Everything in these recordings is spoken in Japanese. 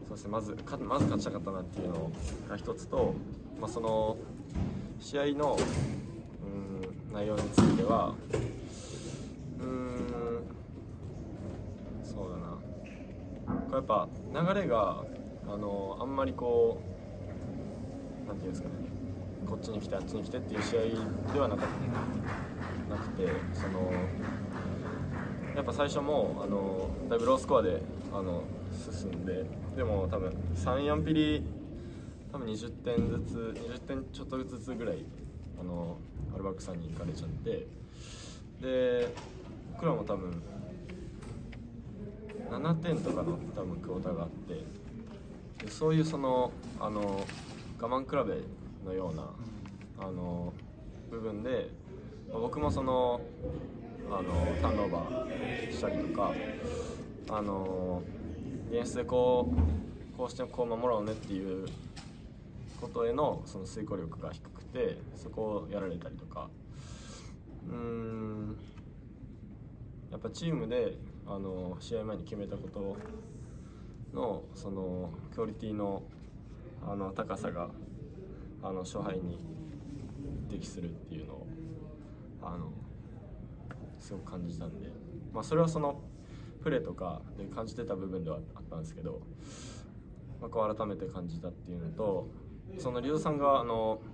そうですね、まず勝ちたかったなっていうのが一つと、その試合の内容についてはそうだな、これやっぱ流れがあんまりこうなんていうんですかね、こっちに来てあっちに来てっていう試合ではなくて、そのやっぱ最初もだいぶロースコアで進んで、でも多分3、4ピリ多分20点ちょっとずつぐらいアルバルクさんに行かれちゃって、で僕らも多分7点とかの多分クォーターがあって、でそういうその我慢比べのような部分で、僕もそのターンオーバーしたりとかディフェンスでこうしてこう守ろうねっていうことへのその遂行力が低くて、そこをやられたりとか、やっぱチームで試合前に決めたことのそのクオリティの高さが勝敗に適するっていうのをすごく感じたんで、それはそのプレーとかで感じてた部分ではあったんですけど、こう改めて感じたっていうのと、そのリオさんが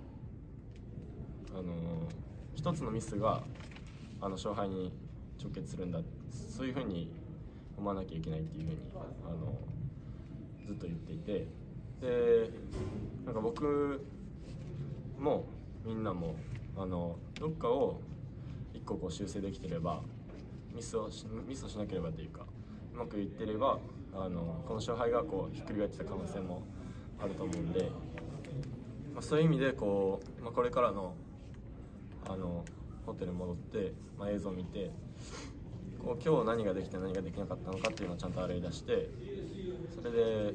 一つのミスが勝敗に直結するんだ、そういうふうに思わなきゃいけないっていうふうにずっと言っていて、でなんか僕もみんなもどっかを一個こう修正できてれば、ミスをしなければというか、うまくいってればこの勝敗がこうひっくり返ってた可能性もあると思うんで、そういう意味でこれからのホテルに戻って、映像を見てこう今日何ができて何ができなかったのかっていうのをちゃんと洗い出して、それで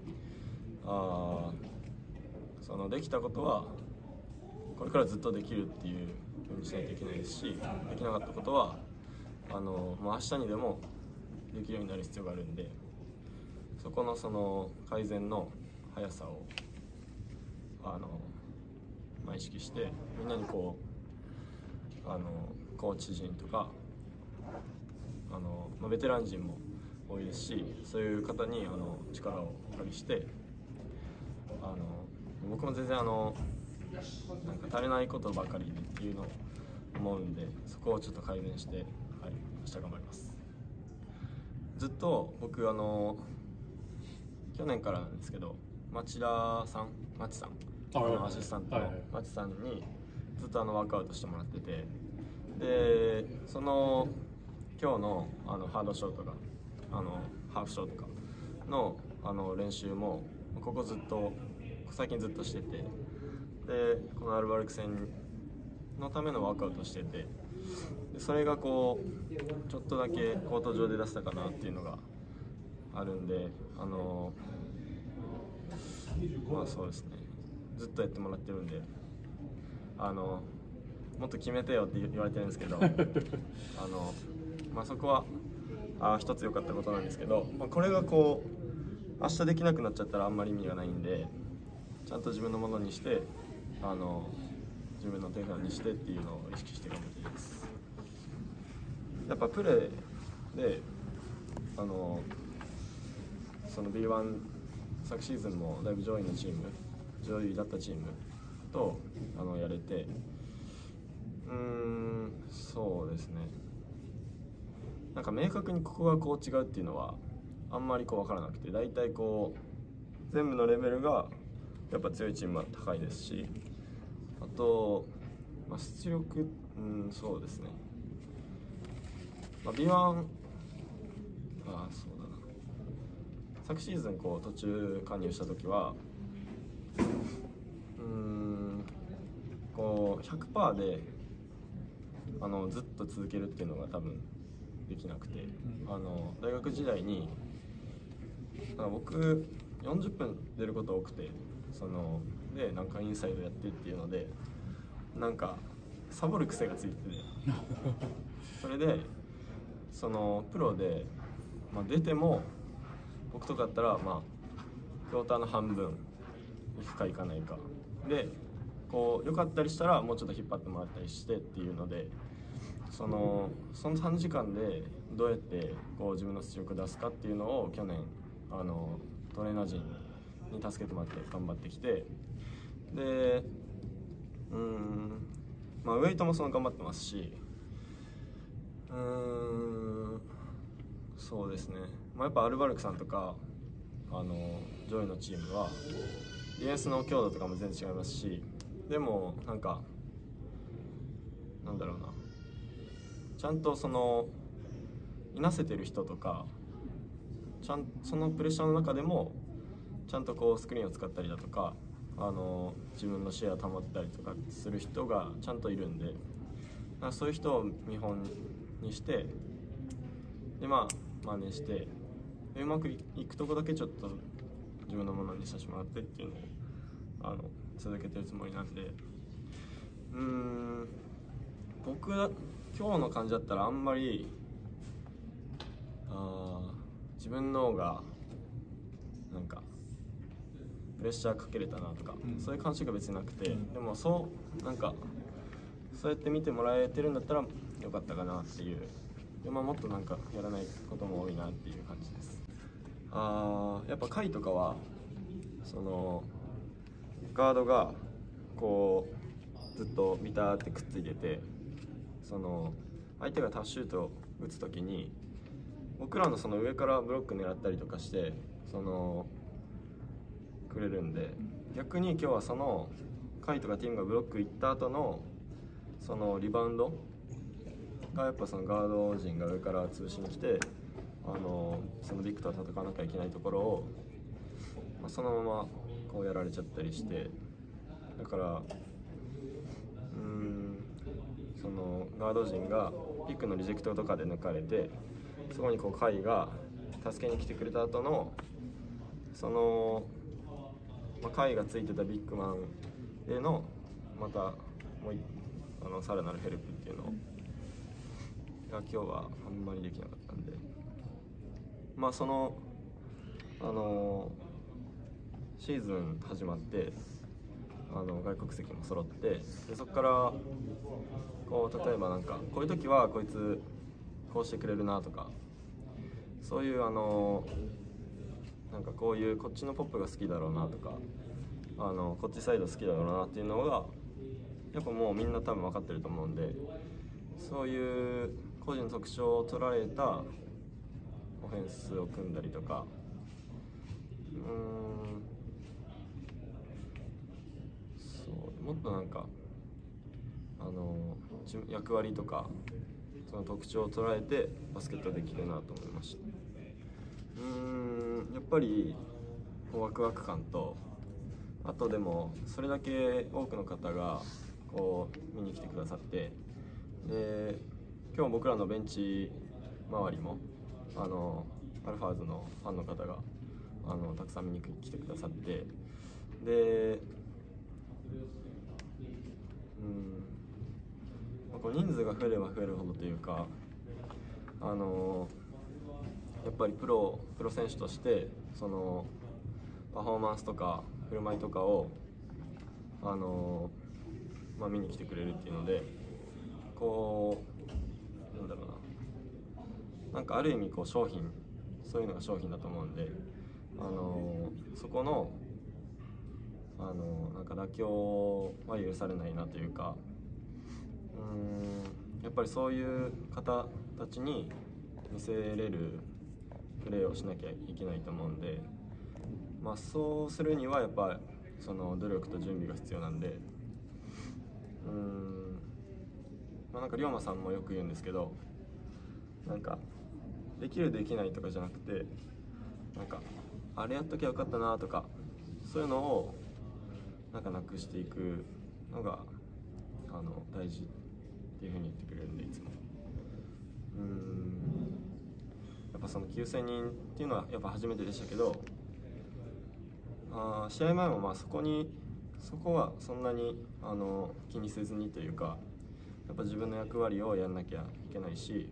そのできたことはこれからずっとできるっていうふうにしないといけないですし、できなかったことはもう明日にでもできるようになる必要があるんで、そこのその改善の速さを意識してみんなにこうコーチ陣とかベテラン陣も多いですし、そういう方に力をお借りして、僕も全然なんか足りないことばかりっていうのを思うんで、そこをちょっと改善して、明日頑張ります。ずっと僕去年からなんですけど、マチさんアシスタントのマチさんにずっとワークアウトしてもらってて、でその今日のハードショートがハーフショートかの練習も最近ずっとしてて、でこのアルバルク戦のためのワークアウトしてて、でそれがこうちょっとだけコート上で出せたかなっていうのがあるんで、そうですね、ずっとやってもらってるんでもっと決めてよって言われてるんですけどそこは一つ良かったことなんですけど、これがこう明日できなくなっちゃったらあんまり意味がないんで、ちゃんと自分のものにして自分の手札にしてっていうのを意識して頑張っています。やっぱプレーでその B1 昨シーズンもだいぶ上位だったチームとやれて、そうですね、なんか明確にここがこう違うっていうのはあんまりこう分からなくて、大体こう全部のレベルがやっぱ強いチームは高いですし、あと、出力、そうですね、B1 そうだな、昨シーズンこう途中加入した時はこう 100% でずっと続けるっていうのが多分できなくて、大学時代に僕40分出ること多くて、でなんかインサイドやってっていうのでなんかサボる癖がついててそれでプロで、出ても僕とかだったらクォーターの半分行くか行かないかで、こう良かったりしたらもうちょっと引っ張ってもらったりしてっていうので、その3時間でどうやってこう自分の出力を出すかっていうのを去年トレーナー陣に助けてもらって頑張ってきて、でまあウェイトも頑張ってますし、そうですね、まあ、やっぱアルバルクさんとか上位のチームはディフェンスの強度とかも全然違いますし、でもなんだろうな、ちゃんといなせてる人とかそのプレッシャーの中でもちゃんとこうスクリーンを使ったりだとか自分の視野を保ったりとかする人がちゃんといるんで、そういう人を見本にしてで真似してうまくいくとこだけちょっと自分のものにさせてもらってっていうのを続けてるつもりなんで、僕今日の感じだったらあんまり自分の方がプレッシャーかけれたなとか、そういう感触が別になくて、でもそうやって見てもらえてるんだったらよかったかなっていう、で、もっとやらないことも多いなっていう感じです。やっぱ回とかはガードがこうずっとビターってくっついてて、相手がタフシュートを打つ時に僕らの上からブロック狙ったりとかしてくれるんで、逆に今日はカイとかティムがブロック行った後のリバウンドがやっぱガード陣が上から潰しに来てビッグと戦わなきゃいけないところを、そのままこうやられちゃったりして、だからガード陣がピックのリジェクトとかで抜かれて、そこにこうカイが助けに来てくれた後のカイがついてたビッグマンへのまたもうさらなるヘルプっていうのが今日はあんまりできなかったんで、シーズン始まって外国籍も揃って、でそこからこう例えばこういう時はこいつこうしてくれるなとか、そういうこういうこっちのポップが好きだろうなとかこっちサイド好きだろうなっていうのがやっぱもうみんな多分分かってると思うんで、そういう個人の特徴を取られたオフェンスを組んだりとか、そうもっと役割とかその特徴を捉えてバスケットできるなと思いました。やっぱりこうワクワク感と、あとでもそれだけ多くの方がこう見に来てくださって、で今日僕らのベンチ周りもアルファーズのファンの方がたくさん見に来てくださって、でこう人数が増えれば増えるほどというかやっぱりプロ選手としてパフォーマンスとか振る舞いとかを見に来てくれるっていうので、こうある意味こう商品、そういうのが商品だと思うんでそこの妥協は許されないなというか、やっぱりそういう方たちに見せれるプレーをしなきゃいけないと思うんで、そうするにはやっぱ努力と準備が必要なんで、龍馬さんもよく言うんですけど、できるできないとかじゃなくてあれやっときゃよかったなとか、そういうのをなくしていくのが大事っていうふうに言ってくれるんで、いつもやっぱ9000人っていうのはやっぱ初めてでしたけど、試合前もそこはそんなに気にせずにというか、やっぱ自分の役割をやんなきゃいけないし、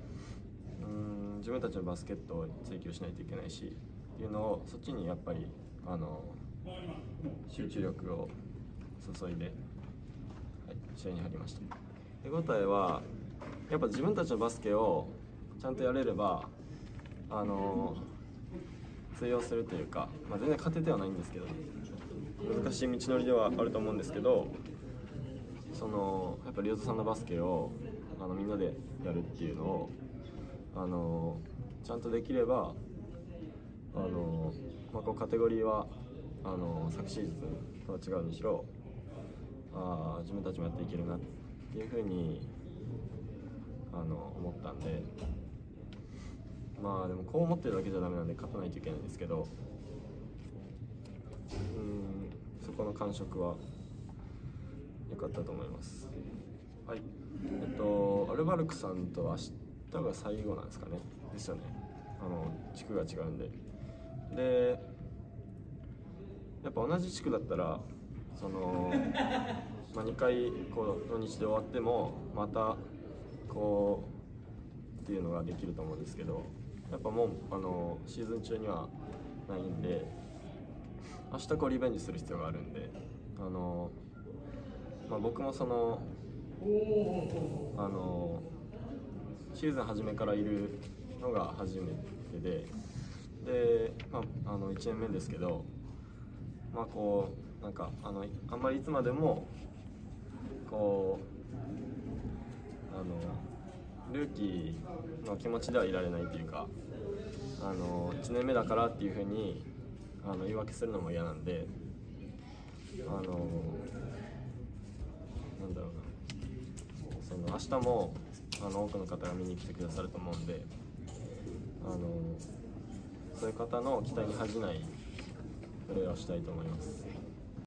自分たちのバスケットを追求しないといけないしっていうのをそっちにやっぱり集中力を注いで、試合に入りました。手応えはやっぱ自分たちのバスケをちゃんとやれれば通用するというか、全然勝ててはないんですけど、難しい道のりではあると思うんですけど、やっぱリオゾさんのバスケをみんなでやるっていうのをちゃんとできればこうカテゴリーは昨シーズンとは違うにしろ自分たちもやっていけるなっていうふうに思ったんで、でもこう思ってるだけじゃダメなんで勝たないといけないんですけど、そこの感触は良かったと思います。はい、アルバルクさんと明日が最後なんですかね。ですよね。地区が違うんで。で、やっぱ同じ地区だったら2回こう土日で終わってもまたこうっていうのができると思うんですけど、やっぱもうシーズン中にはないんで、明日こうリベンジする必要があるんで、僕もシーズン初めからいるのが初めてで、1年目ですけど、こうあんまりいつまでもこうルーキーの気持ちではいられないというか、1年目だからっていうふうに言い訳するのも嫌なんで、なんだろうな、明日も多くの方が見に来てくださると思うんで、そういう方の期待に恥じないプレーをしたいと思います。